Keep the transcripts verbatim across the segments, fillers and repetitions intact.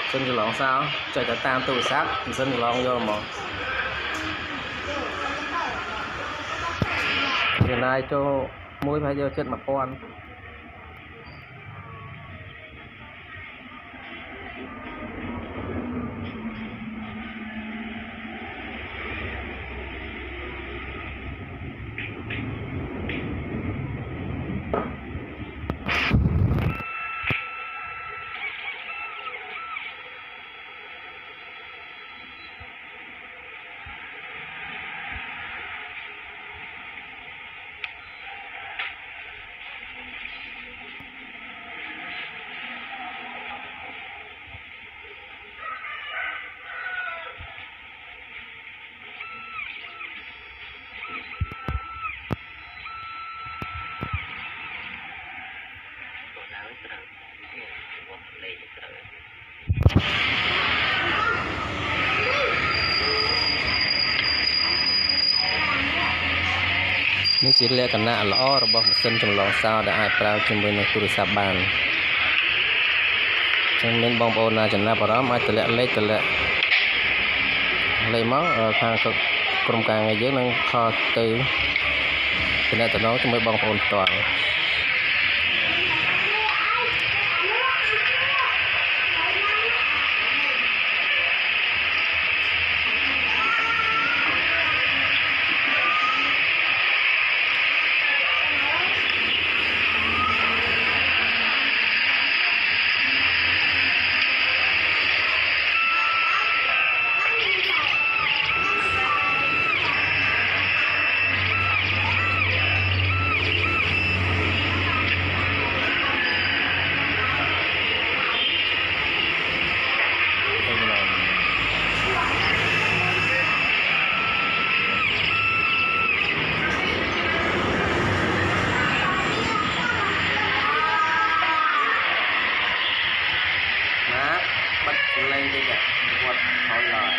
Xin cho lon sao chạy cả tam tụ sát xin cho lon vô mà hiện nay cho mũi phải vô chết mặt conนี่chỉ là cái nạ lõរបស់ម៉ាស៊ីនចម្លងសោដែលអាចប្រើជាមួយនឹងទូរស័ព្ទបានចឹងមានបងប្អូនណាចំណាប់អារម្មណ៍អាចតម្លាក់លេខតម្លាក់លេខមកខាងក្រុមការងារយើងនឹងខលទៅតំណែងជាមួយបងប្អូនផ្ទាល់lên đi kìa quật thôi rồi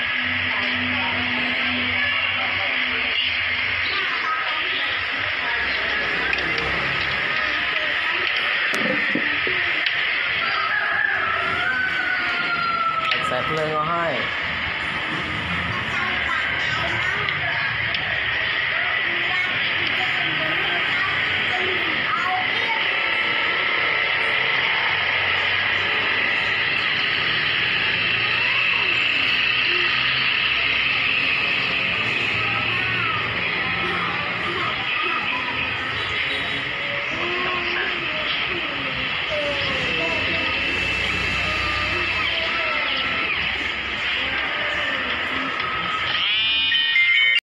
sạch lên rồi hai